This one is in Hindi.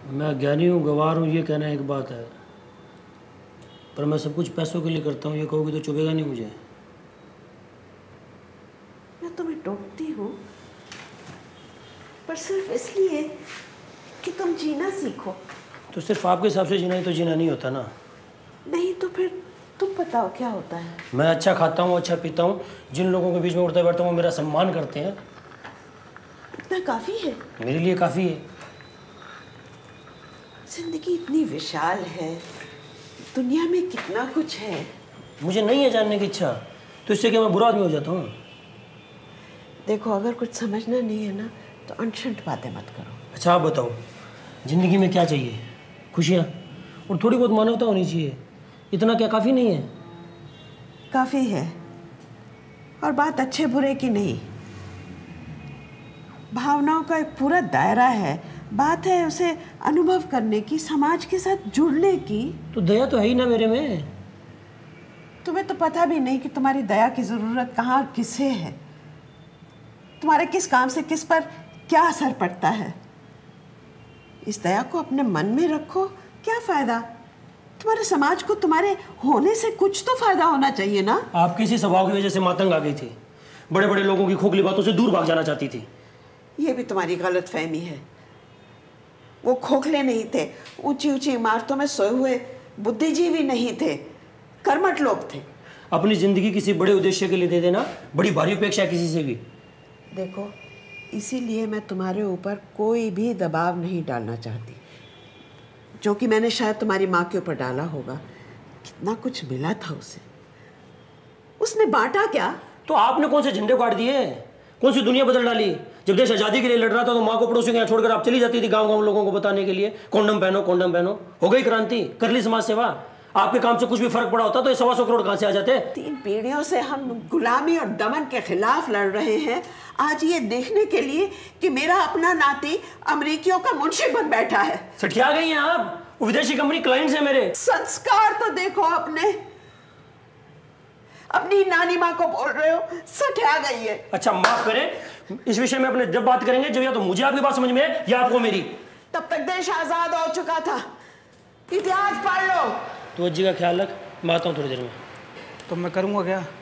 मैं ज्ञानी हूँ, गवार हूँ, ये कहना एक बात है, पर मैं सब कुछ पैसों के लिए करता हूँ, ये कहोगे तो चुभेगा नहीं मुझे। मैं तुम्हें टोकती हूँ पर सिर्फ इसलिए कि तुम जीना सीखो। तो सिर्फ आपके हिसाब से जीना ही तो जीना नहीं होता ना। नहीं तो फिर तुम बताओ क्या होता है। मैं अच्छा खाता हूँ, अच्छा पीता हूँ, जिन लोगों के बीच में उठता बैठता हूँ वो मेरा सम्मान करते हैं। इतना काफी है? मेरे लिए काफ़ी है। जिंदगी इतनी विशाल है, दुनिया में कितना कुछ है। मुझे नहीं है जानने की इच्छा, तो इससे क्या मैं बुरा आदमी हो जाता हूँ? देखो, अगर कुछ समझना नहीं है ना तो अनशंट बातें मत करो। अच्छा आप बताओ, ज़िंदगी में क्या चाहिए? खुशियाँ और थोड़ी बहुत मानवता होनी चाहिए। इतना क्या काफ़ी नहीं है? काफ़ी है, और बात अच्छे बुरे की नहीं, भावनाओं का एक पूरा दायरा है। बात है उसे अनुभव करने की, समाज के साथ जुड़ने की। तो दया तो है ही ना मेरे में। तुम्हें तो पता भी नहीं कि तुम्हारी दया की ज़रूरत कहाँ किसे है, तुम्हारे किस काम से किस पर क्या असर पड़ता है। इस दया को अपने मन में रखो, क्या फ़ायदा? तुम्हारे समाज को तुम्हारे होने से कुछ तो फायदा होना चाहिए ना। आप किसी स्वभाव की वजह से मातंग आ गई थी, बड़े बड़े लोगों की खोखली बातों से दूर भाग जाना चाहती थी। ये भी तुम्हारी गलत फहमी है। वो खोखले नहीं थे, ऊंची ऊंची इमारतों में सोए हुए बुद्धिजीवी नहीं थे, कर्मठ लोग थे। अपनी जिंदगी किसी बड़े उद्देश्य के लिए दे देना बड़ी भारी अपेक्षा है किसी से भी। देखो, इसीलिए मैं तुम्हारे ऊपर कोई भी दबाव नहीं डालना चाहती, जो कि मैंने शायद तुम्हारी माँ के ऊपर डाला होगा। कितना कुछ मिला था उसे, उसने बांटा क्या? तो आपने कौन से झंडे काट दिए, कौन सी दुनिया बदल डाली? जब देश आज़ादी के लिए लड़ रहा था तो माँ को पड़ोसियों के यहाँ छोड़कर आप चली जाती थी गांव गांव लोगों को बताने के लिए कॉन्डम पहनो कॉन्डम पहनो। हो गई क्रांति, कर ली समाज सेवा। आपके काम से कुछ भी फर्क पड़ा होता तो ये 125 करोड़ कहाँ से आ जाते? 3 पीढ़ियों से हम गुलामी और दमन के खिलाफ लड़ रहे हैं, आज ये देखने के लिए कि मेरा अपना नाती अमेरिकियों का मुंशी बन बैठा है। सठिया गई हैं आप, विदेशी कंपनी क्लाइंट्स हैं मेरे। संस्कार तो देखो अपनी नानी माँ को बोल रहे हो सठिया गई है। अच्छा माफ करें, इस विषय में अपने जब बात करेंगे जब या तो मुझे आपकी बात समझ में है या आपको मेरी। तब तक देश आजाद हो चुका था, इतिहास पढ़ लो। तो जी का ख्याल रख, मैं आता हूँ थोड़ी देर में। तो मैं करूँगा क्या?